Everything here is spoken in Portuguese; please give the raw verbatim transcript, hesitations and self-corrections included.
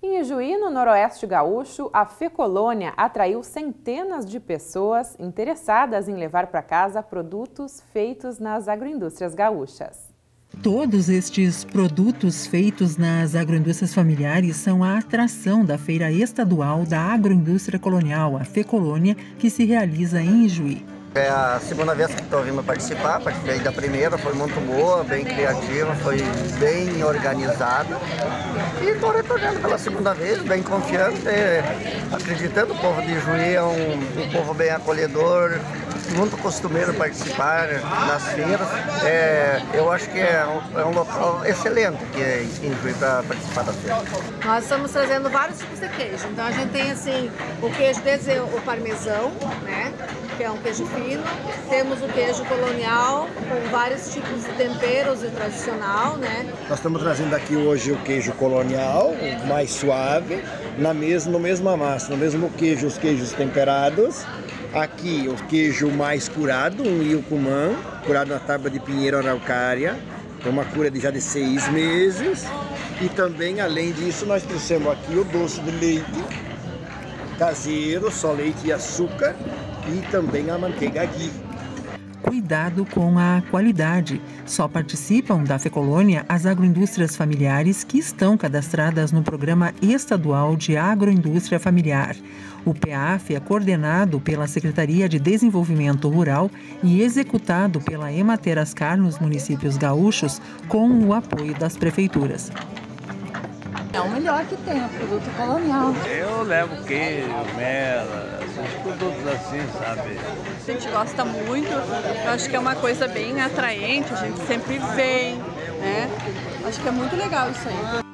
Em Ijuí, no Noroeste Gaúcho, a Fecolônia atraiu centenas de pessoas interessadas em levar para casa produtos feitos nas agroindústrias gaúchas. Todos estes produtos feitos nas agroindústrias familiares são a atração da Feira Estadual da Agroindústria Colonial, a Fecolônia, que se realiza em Ijuí. É a segunda vez que estou vindo participar, participei da primeira, foi muito boa, bem criativa, foi bem organizada. E estou retornando pela segunda vez, bem confiante, acreditando. O povo de Ijuí é um, um povo bem acolhedor, muito costumeiro participar nas feiras. É, eu acho que é um, é um local excelente aqui em Ijuí para participar da feira. Nós estamos trazendo vários tipos de queijo. Então a gente tem assim o queijo desde o parmesão, né, que é um queijo fino. Temos o queijo colonial com vários tipos de temperos e tradicional, né? Nós estamos trazendo aqui hoje o queijo colonial, o mais suave, na mesma, no mesma massa, no mesmo queijo, os queijos temperados. Aqui o queijo mais curado, um Ilcumã, curado na tábua de pinheiro araucária, com uma cura de já de seis meses. E também, além disso, nós trouxemos aqui o doce de leite caseiro, só leite e açúcar, e também a manteiga ghee. Cuidado com a qualidade. Só participam da Fecolônia as agroindústrias familiares que estão cadastradas no Programa Estadual de Agroindústria Familiar. O P A F é coordenado pela Secretaria de Desenvolvimento Rural e executado pela Emater Ascar nos municípios gaúchos com o apoio das prefeituras. É o melhor que tem, o produto colonial. Eu levo queijo, mela, esses produtos assim, sabe? A gente gosta muito, eu acho que é uma coisa bem atraente, a gente sempre vem, né? Acho que é muito legal isso aí.